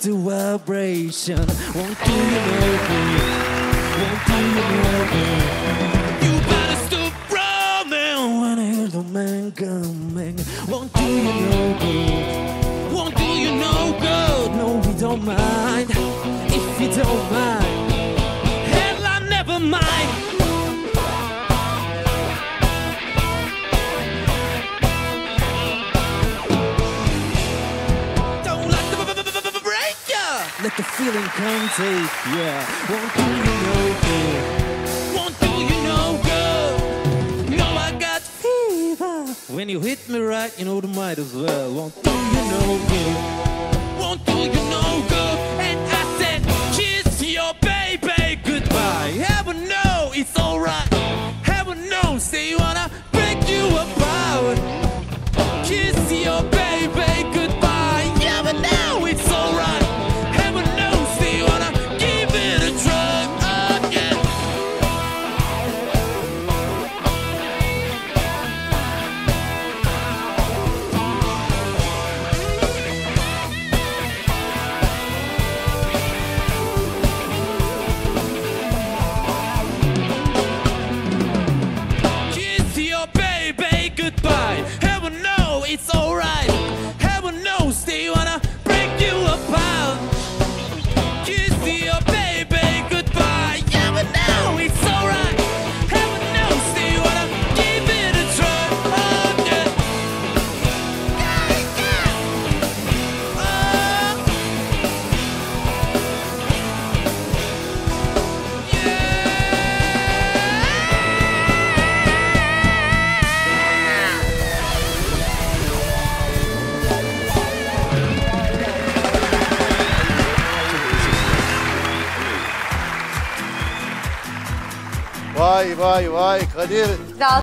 the vibration. Won't do you no good. Won't do you no good. You better stop running when I hear the man coming. Won't do you no good. Won't do you no good. No, we don't mind. If you don't mind, hell, I never mind. Let the feeling come take, yeah. Won't do you no good. Won't do you no good. No, I got fever. When you hit me right, you know the might as well. Won't do you no good. Won't do you no good. And I said, kiss your baby goodbye. Heaven knows it's alright. Heaven knows they wanna break you apart. Kiss your baby goodbye. Heaven knows it's alright. Heaven knows it's alright. Heaven knows they wanna break you apart. Kiss your baby goodbye. Heaven knows it's alright. Heaven knows they wanna give it a try. Oh, yeah. Vay vay vay Kadir.